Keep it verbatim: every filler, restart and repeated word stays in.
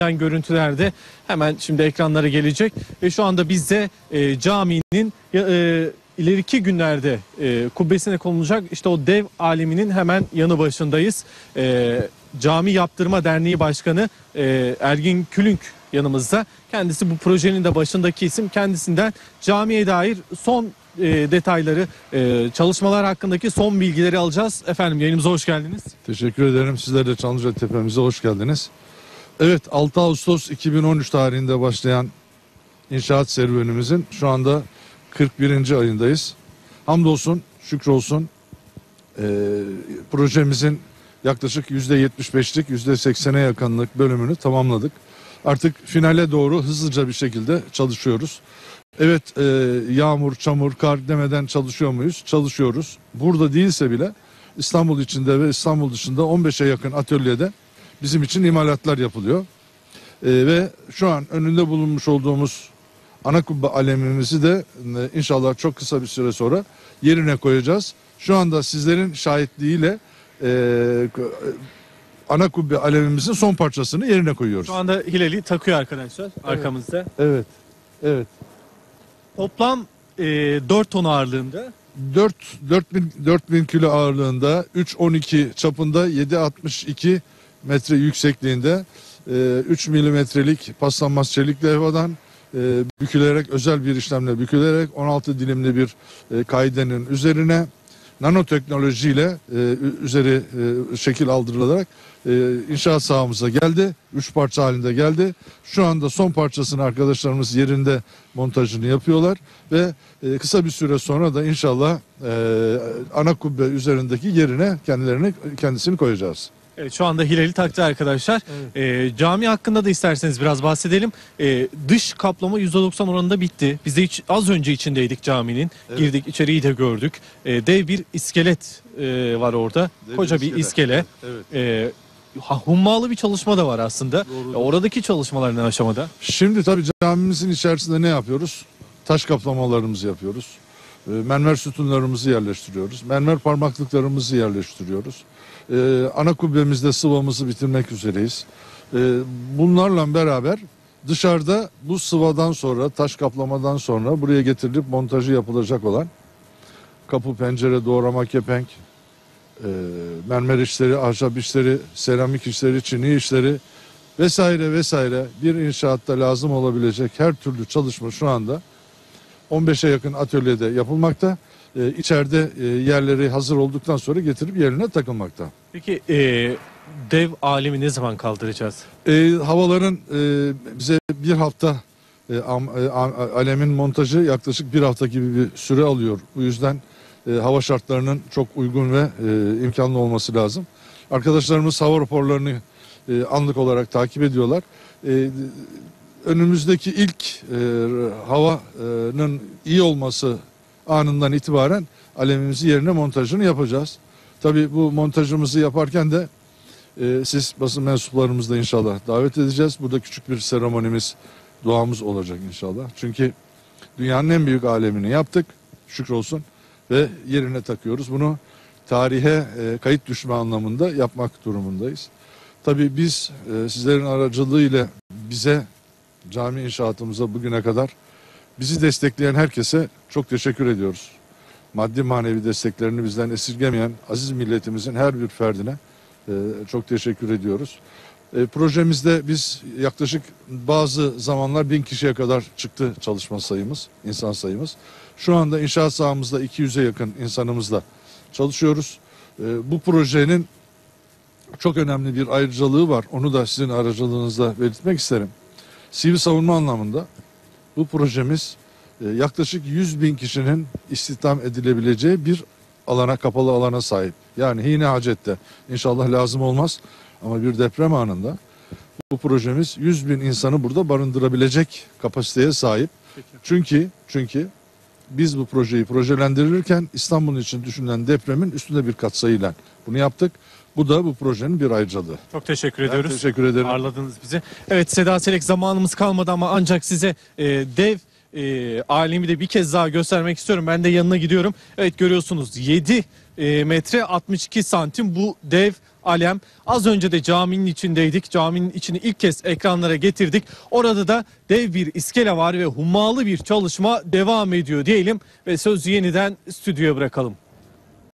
geçen görüntülerde hemen şimdi ekranlara gelecek. Ve şu anda biz de e, caminin e, ileriki günlerde e, kubbesine konulacak işte o dev aleminin hemen yanı başındayız. E, Cami Yaptırma Derneği Başkanı e, Ergin Külünk yanımızda. Kendisi bu projenin de başındaki isim. Kendisinden camiye dair son e, detayları, e, çalışmalar hakkındaki son bilgileri alacağız. Efendim yayınımıza hoş geldiniz. Teşekkür ederim. Sizler de Çamlıca Tepe'mize hoş geldiniz. Evet, altı Ağustos iki bin on üç tarihinde başlayan inşaat serüvenimizin şu anda kırk birinci ayındayız. Hamdolsun, şükrolsun e, projemizin yaklaşık yüzde yetmiş beşlik yüzde seksene yakınlık bölümünü tamamladık. Artık finale doğru hızlıca bir şekilde çalışıyoruz. Evet, e, yağmur, çamur, kar demeden çalışıyor muyuz? Çalışıyoruz. Burada değilse bile İstanbul içinde ve İstanbul dışında on beşe yakın atölyede bizim için imalatlar yapılıyor. E, ve şu an önünde bulunmuş olduğumuz ana kubbe alemimizi de e, inşallah çok kısa bir süre sonra yerine koyacağız. Şu anda sizlerin şahitliğiyle e, ana kubbe alemimizin son parçasını yerine koyuyoruz. Şu anda hilali takıyor arkadaşlar arkamızda. Evet, evet. Toplam e, dört ton ağırlığında. dört bin kilo ağırlığında, üç on iki çapında, yedi altmış iki metre yüksekliğinde, üç milimetrelik paslanmaz çelik levhadan bükülerek, özel bir işlemle bükülerek on altı dilimli bir kaidenin üzerine nanoteknolojiyle üzeri şekil aldırılarak inşaat sahamıza geldi. Üç parça halinde geldi. Şu anda son parçasını arkadaşlarımız yerinde montajını yapıyorlar ve kısa bir süre sonra da inşallah ana kubbe üzerindeki yerine kendilerini kendisini koyacağız. Evet, şu anda hilali taktı arkadaşlar. Evet. E, cami hakkında da isterseniz biraz bahsedelim. E, dış kaplama yüzde doksan oranında bitti. Biz de hiç, az önce içindeydik caminin. Evet. Girdik, içeriği de gördük. E, dev bir iskelet e, var orada. Dev Koca bir iskele. iskele. Evet. E, hummalı bir çalışma da var aslında. E, oradaki çalışmalar ne aşamada? Şimdi tabii camimizin içerisinde ne yapıyoruz? Taş kaplamalarımızı yapıyoruz. E, mermer sütunlarımızı yerleştiriyoruz. Mermer parmaklıklarımızı yerleştiriyoruz. Ee, ana kubbemizde sıvamızı bitirmek üzereyiz. Ee, bunlarla beraber dışarıda bu sıvadan sonra, taş kaplamadan sonra buraya getirilip montajı yapılacak olan kapı, pencere, doğrama, kepenk, e, mermer işleri, ahşap işleri, seramik işleri, çini işleri vesaire vesaire bir inşaatta lazım olabilecek her türlü çalışma şu anda on beşe yakın atölyede yapılmakta. Ee, içeride e, yerleri hazır olduktan sonra getirip yerine takılmakta. Peki e, dev alemi ne zaman kaldıracağız? E, havaların e, bize bir hafta e, am, e, alemin montajı yaklaşık bir hafta gibi bir süre alıyor. Bu yüzden e, hava şartlarının çok uygun ve e, imkanlı olması lazım. Arkadaşlarımız hava raporlarını e, anlık olarak takip ediyorlar. E, önümüzdeki ilk e, havanın iyi olması anından itibaren alemimizi yerine montajını yapacağız. Tabii bu montajımızı yaparken de e, siz basın mensuplarımızı da inşallah davet edeceğiz. Burada küçük bir seremonimiz, duamız olacak inşallah. Çünkü dünyanın en büyük alemini yaptık, şükrolsun, ve yerine takıyoruz. Bunu tarihe e, kayıt düşme anlamında yapmak durumundayız. Tabii biz e, sizlerin aracılığıyla bize, cami inşaatımıza bugüne kadar bizi destekleyen herkese çok teşekkür ediyoruz. Maddi manevi desteklerini bizden esirgemeyen aziz milletimizin her bir ferdine e, çok teşekkür ediyoruz. E, projemizde biz yaklaşık bazı zamanlar bin kişiye kadar çıktı çalışma sayımız, insan sayımız. Şu anda inşaat sahamızda iki yüze yakın insanımızla çalışıyoruz. E, bu projenin çok önemli bir ayrıcalığı var. Onu da sizin aracılığınızla belirtmek isterim. Sivil savunma anlamında bu projemiz e, yaklaşık yüz bin kişinin istihdam edilebileceği bir alana, kapalı alana sahip. Yani hine hacette inşallah lazım olmaz ama bir deprem anında bu projemiz yüz bin insanı burada barındırabilecek kapasiteye sahip. Peki. Çünkü çünkü biz bu projeyi projelendirirken İstanbul için düşünülen depremin üstünde bir katsayıyla bunu yaptık. Bu da bu projenin bir ayrıcalığı. Çok teşekkür ben ediyoruz. Teşekkür ederim. Ağırladınız bizi. Evet Seda Selek, zamanımız kalmadı ama ancak size e, dev e, alemi de bir kez daha göstermek istiyorum. Ben de yanına gidiyorum. Evet, görüyorsunuz yedi e, metre altmış iki santim bu dev alem. Az önce de caminin içindeydik. Caminin içini ilk kez ekranlara getirdik. Orada da dev bir iskele var ve hummalı bir çalışma devam ediyor diyelim ve sözü yeniden stüdyoya bırakalım.